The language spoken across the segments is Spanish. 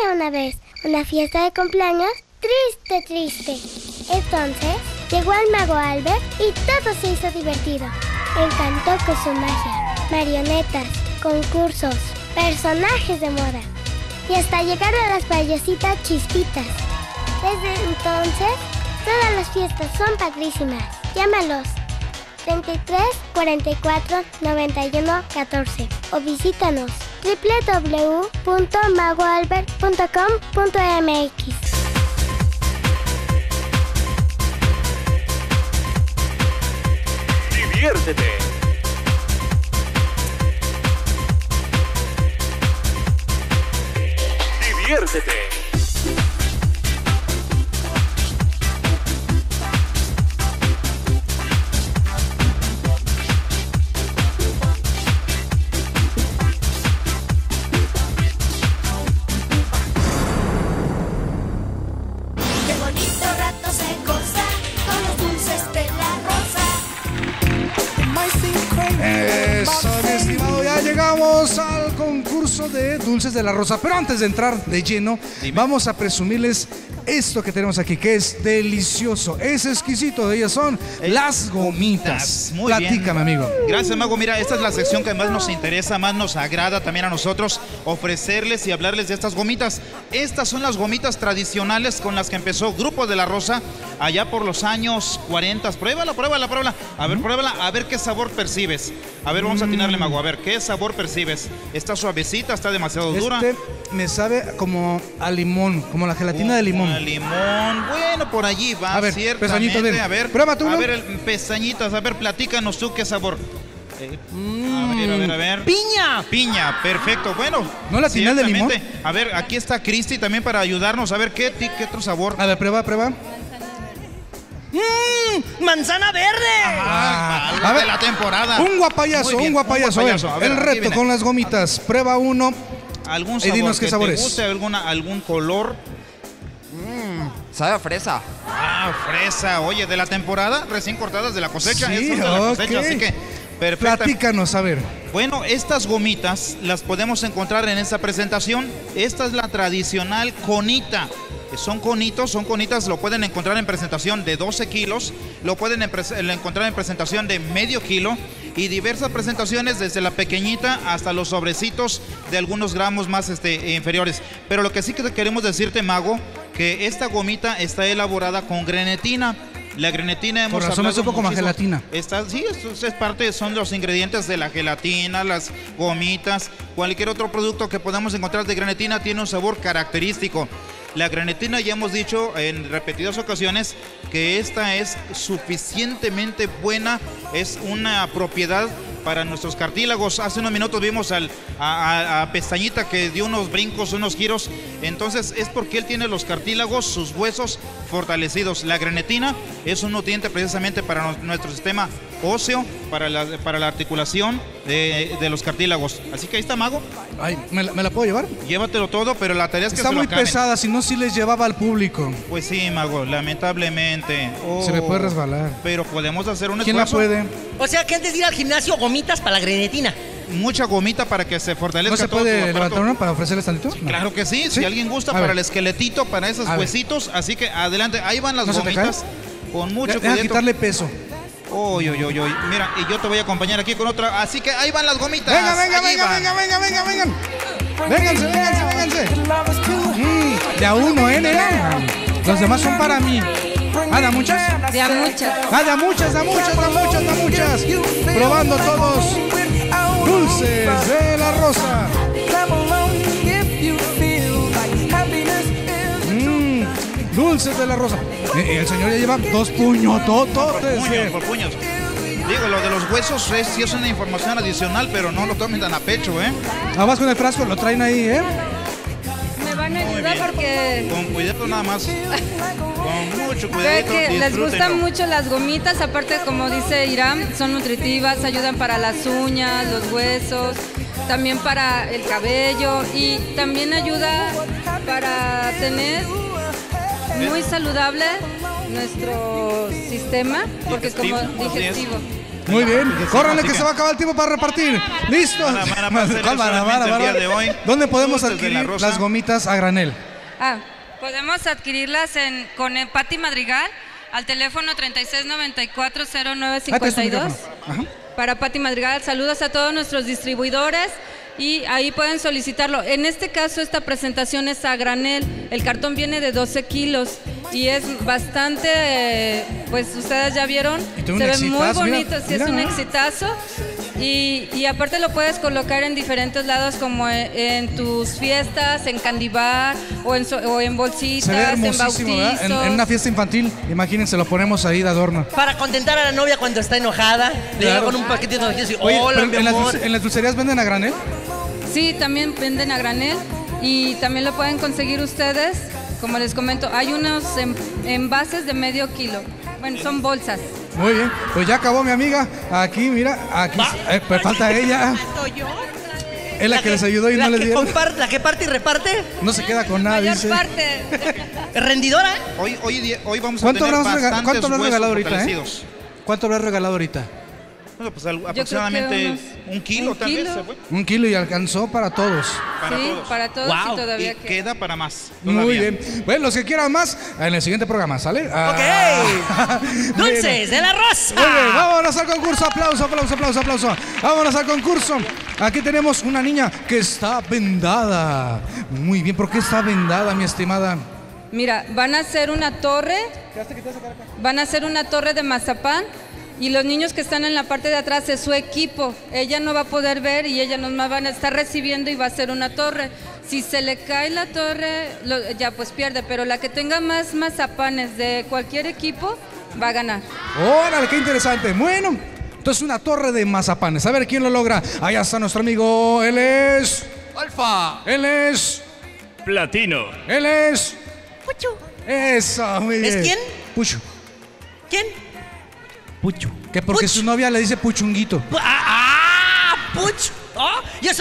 Había una vez una fiesta de cumpleaños triste. Entonces llegó el mago Albert y todo se hizo divertido. Encantó con su magia, marionetas, concursos, personajes de moda y hasta llegaron a las payasitas Chispitas. Desde entonces, todas las fiestas son padrísimas. Llámalos 33 44 91 14 o visítanos www.magoalbert.com.mx. Diviértete. Diviértete. Llegamos al concurso de Dulces de la Rosa, pero antes de entrar de lleno, vamos a presumirles esto que tenemos aquí, que es delicioso, es exquisito. De ellas son las gomitas. Muy Platícame, bien, amigo. Gracias, Mago. Mira, esta es la sección que más nos interesa, más nos agrada también a nosotros ofrecerles y hablarles de estas gomitas. Estas son las gomitas tradicionales con las que empezó Grupo de la Rosa allá por los años 40. Pruébala. A ver, pruébala, a ver qué sabor percibes. A ver, vamos a atinarle, Mago. A ver, ¿qué sabor percibes? ¿Está suavecita? ¿Está demasiado dura? Me sabe como a limón, como la gelatina de limón. A limón. Bueno, por allí va, a ver, ciertamente. Pesañito, a ver, prueba tú, a ver, pestañitas, a ver, platícanos tú qué sabor. A ver. Piña, perfecto. Bueno, ¿no la atiné de limón? A ver, aquí está Cristi también para ayudarnos. A ver, ¿qué otro sabor? A ver, prueba. ¡Manzana verde! A ver, de la temporada. Un guapayazo. A ver, el reto con las gomitas. Prueba uno. ¿Algún sabor dinos qué que sabor te es. guste? ¿Algún color? Sabe a fresa. Fresa. Oye, de la temporada, recién cortadas de la cosecha. Sí, Esas de la cosecha, así que perfecto. Platícanos, a ver. Bueno, estas gomitas las podemos encontrar en esta presentación. Esta es la tradicional conita. Son conitas, lo pueden encontrar en presentación de 12 kilos, lo pueden encontrar en presentación de medio kilo y diversas presentaciones desde la pequeñita hasta los sobrecitos de algunos gramos más inferiores. Pero lo que sí que queremos decirte, Mago, que esta gomita está elaborada con grenetina. La grenetina hemos Por razón me supo como a gelatina. Sí, esto es parte, son los ingredientes de la gelatina, las gomitas, cualquier otro producto que podamos encontrar de grenetina tiene un sabor característico. La grenetina ya hemos dicho en repetidas ocasiones que esta es suficientemente buena, es una propiedad para nuestros cartílagos. Hace unos minutos vimos a Pestañita que dio unos brincos, unos giros. Entonces es porque él tiene los cartílagos, sus huesos fortalecidos. La grenetina es un nutriente precisamente para nuestro sistema óseo, para la articulación de los cartílagos. Así que ahí está, Mago. Ay, ¿me la puedo llevar? Llévatelo todo, pero la tarea es que está se lo muy acaben. pesada, si no, sí les llevaba al público. Pues sí, Mago, lamentablemente. Se me puede resbalar. Pero podemos hacer un ¿Quién la esfuerzo. puede? O sea que antes de ir al gimnasio, gomitas para la grenetina. Mucha gomita para que se fortalezca. ¿No se todo puede tu levantar aparato. una para ofrecerles tantito? No. Claro que sí, si alguien gusta, para el esqueletito, para esos huesitos. Así que adelante, ahí van las gomitas. Con mucho cuidado. Deja quitarle peso. Oy. Mira, y yo te voy a acompañar aquí con otra. Así que ahí van las gomitas. Venga. Vénganse. De a uno, nena. Los demás son para mí. ¿Da muchas? De a muchas. Da muchas. Probando todos. Dulces de la Rosa. Dulces de la Rosa. El señor ya lleva 2 puñotototes. Por puños. Digo, lo de los huesos sí es una información adicional, pero no lo tomen tan a pecho, Vas con el frasco, lo traen ahí, Me van a ayudar porque... Con cuidado nada más. Con mucho cuidado. Sé que les gustan mucho las gomitas, aparte, como dice Irán, son nutritivas, ayudan para las uñas, los huesos, también para el cabello y también ayuda para tener muy saludable nuestro sistema, porque como digestivo. Muy bien. Así Córranle que se va a acabar el tiempo para repartir. ¿Listo? Van a hacer solamente el día de hoy. ¿Dónde podemos Dulces de la adquirir Rosa. las gomitas a granel? Podemos adquirirlas con Pati Madrigal al teléfono 3694-0952. Ajá. Para Pati Madrigal, saludos a todos nuestros distribuidores y ahí pueden solicitarlo. En este caso, esta presentación es a granel. El cartón viene de 12 kilos y es bastante, pues ustedes ya vieron, se ve muy bonito, sí, es un exitazo. Y aparte lo puedes colocar en diferentes lados, como en tus fiestas, en candy bar o en bolsitas, Se ve en hermosísimo, bautizos. ¿verdad? En una fiesta infantil, imagínense, lo ponemos ahí de adorno. Para contentar a la novia cuando está enojada. Le llega con un paquetito de y Oye, hola, pero mi amor. ¿en las dulcerías venden a granel? Sí, también venden a granel y también lo pueden conseguir ustedes. Como les comento, hay unos envases de medio kilo. Bueno, son bolsas. Muy bien, pues ya acabó mi amiga. Aquí, mira, aquí pues falta ella. Es la que les ayudó y no les dieron. La que parte y reparte. No se queda con nada, Mayor dice. parte. ¿Rendidora? Hoy vamos a ¿Cuánto tener habrás bastantes regalado huesos ahorita, fortalecidos. ¿Cuánto habrás regalado ahorita? Bueno, pues aproximadamente un kilo, tal vez. ¿Se fue? 1 kilo y alcanzó para todos. Para Sí, todos. para todos Wow. y todavía Y queda para más. Muy todavía. bien. Bueno, los que quieran más, en el siguiente programa, ¿sale? Ok. Dulces de la Rosa. Muy bien, vámonos al concurso. Aplauso, aplauso, aplauso, aplauso. Vámonos al concurso. Aquí tenemos una niña que está vendada. Muy bien, ¿por qué está vendada, mi estimada? Mira, van a hacer una torre. Van a hacer una torre de mazapán. Y los niños que están en la parte de atrás es su equipo. Ella no va a poder ver y ella nos van a estar recibiendo y va a hacer una torre. Si se le cae la torre, ya pues pierde. Pero la que tenga más mazapanes de cualquier equipo va a ganar. Órale, qué interesante. Bueno, entonces una torre de mazapanes. A ver quién lo logra. Allá está nuestro amigo. Él es Alfa. Él es Platino. Él es Puchu. Eso, muy bien. ¿Es quién? Pucho. ¿Quién? Pucho. Que porque Pucho. su novia le dice puchunguito. Puchu. Oh, yo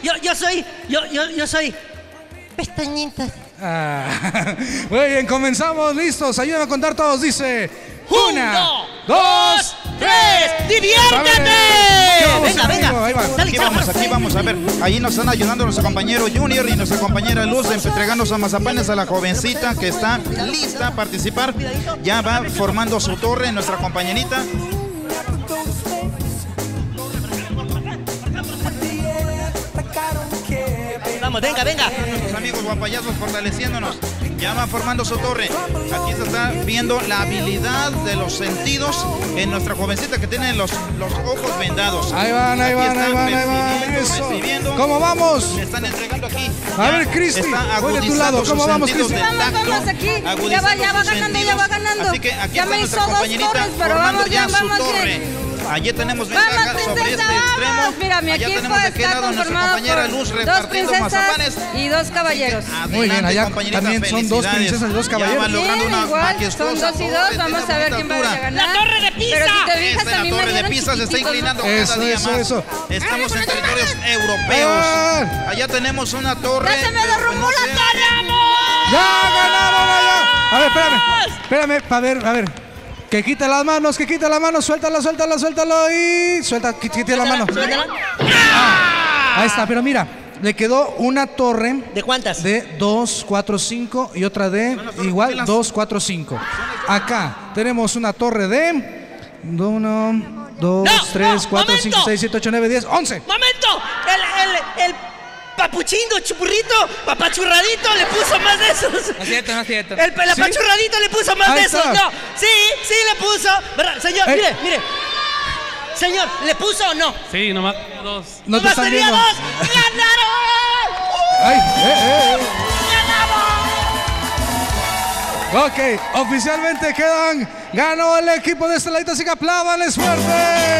soy. Pestañitas. Muy bien, comenzamos, listos. Ayúdame a contar todos. Dice: 1, 2, 3. ¡Diviértete! Venga, venga. Ahí va. Dale, Aquí vamos a ver. Ahí nos están ayudando nuestro compañero Junior y nuestra compañera Luz entregando sus mazapanes a la jovencita que está lista a participar. Ya va formando su torre nuestra compañerita. Vamos, venga. Nuestros amigos guapayazos fortaleciéndonos. Ya va formando su torre. Aquí se está viendo la habilidad de los sentidos en nuestra jovencita que tiene los ojos vendados. Ahí van. Eso. Recibiendo. ¿Cómo vamos? Le están entregando aquí. A ver, Cristi, Está voy de tu agudizando lado. sus ¿Cómo vamos, sentidos Cristi? del tacto, Vamos aquí. agudizando Ya va sus ganando, ya va sentidos. ganando. Así que aquí Ya está me nuestra hizo dos compañerita torres, pero formando vamos ya bien, su vamos torre. bien. Allí tenemos Vamos, ventaja sobre princesa, este extremo. vamos. Mira, mi Allá equipo tenemos de qué está lado nuestra conformado compañera por Luz dos repartiendo mazapanes. princesas y dos caballeros. Muy bien, allá compañerita, también son dos felicidades. princesas y dos Ya caballeros. van logrando Bien, una igual, son majestuosa 2 y 2. torre, Vamos tiene a ver bonita quién va a altura. ganar. ¡La torre de Pisa! Pero si te fijas, Esta es a la mí me torre de dieron Pisa, se está chiquititos, ¿no? inclinando Eso, cada día eso, más. eso. Estamos en territorios europeos. Ah. Allá tenemos una torre. ¡Ya se me derrumbó la torre! ¡Ya ganaron allá! A ver, espérame, a ver. Que quite las manos, suéltalo y quite la mano. Ahí está, pero mira, le quedó una torre ¿De cuántas? de 2, 4, 5 y otra de igual 2, 4, 5. Acá tenemos una torre de 1, 2, 3, 4, 5, 6, 7, 8, 9, 10, 11. ¡Momento! El papuchindo, chupurrito, papachurradito le puso más de esos. No es cierto. El apachurradito le puso más Ahí de esos. está. No, sí le puso. ¿Verdad? Señor, mire. Señor, ¿le puso o no? Sí, nomás 2. No te ¡Nomás están tenía viendo. 2! ¡Ganaron! Ay, ¡Ganamos! Ok, oficialmente ganó el equipo de este ladito, así que aplábanles fuerte.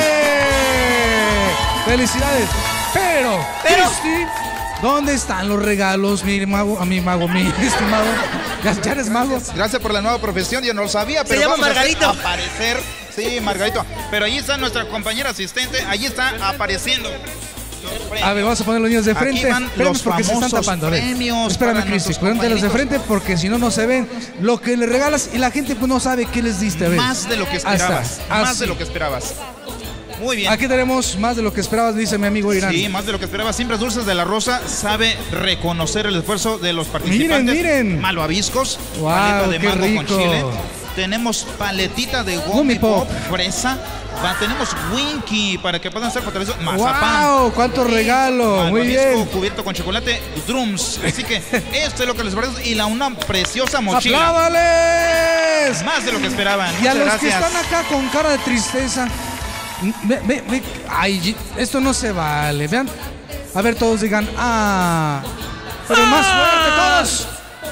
Felicidades. Pero, Cristi, ¿dónde están los regalos, mi estimado? ¿Ya eres mago? Gracias por la nueva profesión, yo no lo sabía, pero llama vamos a hacer Margarito. aparecer. Sí, Margarito. Pero ahí está nuestra compañera asistente, allí está apareciendo. A ver, vamos a poner los niños de Aquí frente. van Espérame los porque se están famosos tapando. A ver, premios espérame, para Cristi, nuestros ponte los de compañeritos. frente porque si no, no se ven lo que le regalas y la gente pues no sabe qué les diste. A ver. Más de lo que Ahí está. esperabas. Más Así. de lo que esperabas. Muy bien. Aquí tenemos más de lo que esperabas, dice mi amigo Irán. Sí, más de lo que esperaba. Siempre Dulces de la Rosa sabe reconocer el esfuerzo de los participantes. Miren. Malvaviscos, Wow, paleta de qué mango rico. con chile. Tenemos paletita de Gummy Gummy Pop. Pop, fresa. Tenemos Winky para que puedan ser fortalecidos. Mazapán. ¡Wow! ¡Cuánto regalo! Muy Malvavisco bien. cubierto con chocolate. Drums. Así que esto es lo que les parece. Y una preciosa mochila. ¡Apláudales! Más de lo que esperaban. Y a Muchas los que gracias. están acá con cara de tristeza. Ve. Ay, esto no se vale. Vean. A ver, todos digan. ¡Ah! Pero más fuerte, todos.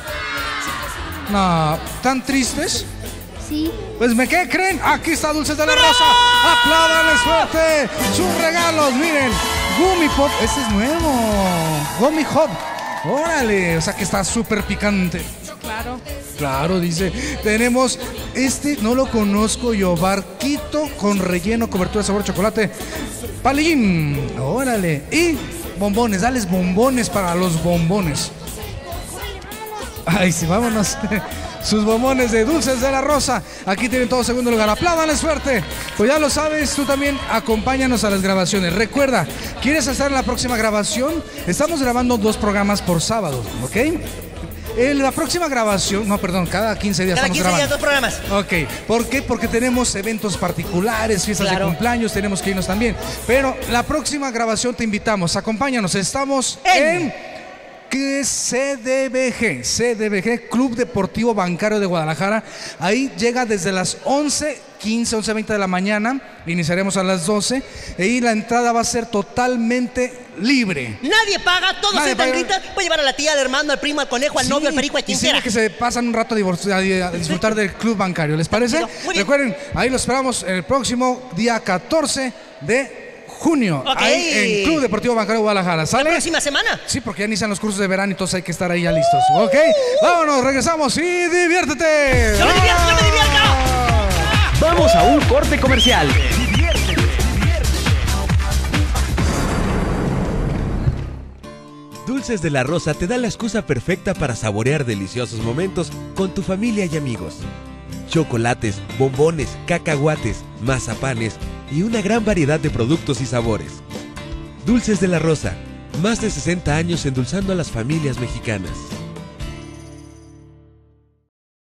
No, ¿tan tristes? Sí. Pues ¿qué creen? Aquí está Dulces de la Rosa. ¡Apláudales fuerte! Sus regalos, miren. Gummy Pop, este es nuevo. Gummy Hop. Órale, o sea que está súper picante. Claro. Claro, dice. Tenemos no lo conozco yo. Barquito con relleno, cobertura de sabor chocolate. Palillín. Órale. Y bombones, dales bombones para los bombones. Ay, sí, vámonos. Sus bombones de Dulces de la Rosa. Aquí tienen todo segundo lugar. Apládanles fuerte. Pues ya lo sabes, tú también acompáñanos a las grabaciones. Recuerda, ¿quieres estar en la próxima grabación? Estamos grabando 2 programas por sábado, ¿ok? La próxima grabación, cada 15 días Cada estamos 15 grabando. días 2 programas. Ok, ¿por qué? Porque tenemos eventos particulares, fiestas de cumpleaños, tenemos que irnos también. Pero la próxima grabación te invitamos, acompáñanos, estamos en CDBG, Club Deportivo Bancario de Guadalajara. Ahí llega desde las 11:15, 11:20 de la mañana, iniciaremos a las 12 y la entrada va a ser totalmente libre. Nadie paga, todos Nadie entran, paga. gritan. Voy a llevar a la tía, al hermano, al primo, al conejo, al novio, al perico, a quien y siempre quiera. que se pasan un rato a disfrutar del club bancario, ¿les parece? Muy bien. Recuerden, ahí los esperamos el próximo día 14 de junio, Ok. ahí en Club Deportivo Bancario de Guadalajara. La ¿Sale? próxima semana. Sí, porque ya inician los cursos de verano y todos hay que estar ahí ya listos. Ok, vámonos, regresamos y diviértete. ¡Yo me divierto, yo me divierto! Vamos a un corte comercial. Dulces de la Rosa te da la excusa perfecta para saborear deliciosos momentos con tu familia y amigos. Chocolates, bombones, cacahuates, mazapanes y una gran variedad de productos y sabores. Dulces de la Rosa, más de 60 años endulzando a las familias mexicanas.